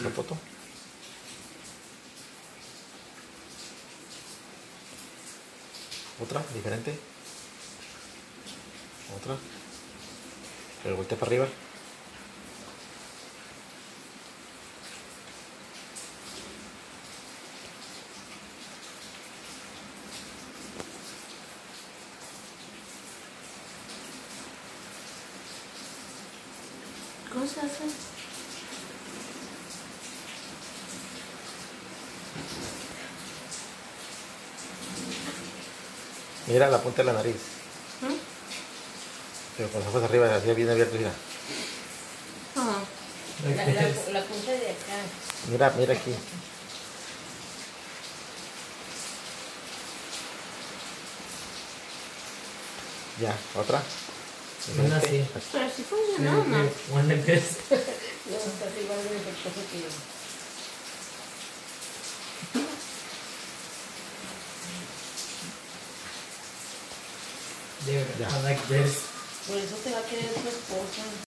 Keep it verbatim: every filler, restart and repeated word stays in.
otra foto. Otra, diferente. Otra. Pero voltea para arriba. ¿Cómo se hace? Mira la punta de la nariz. ¿Mm? Pero con los ojos arriba, así bien abiertos, mira. Ah. La, la, la punta de acá. Mira, mira aquí. Ya, otra. Una así. Pero sí funcionó, ¿no? One like this. No, estás igual de defectuoso que yo. Dude, Yeah. one like this. Por eso te va a querer tu esposa.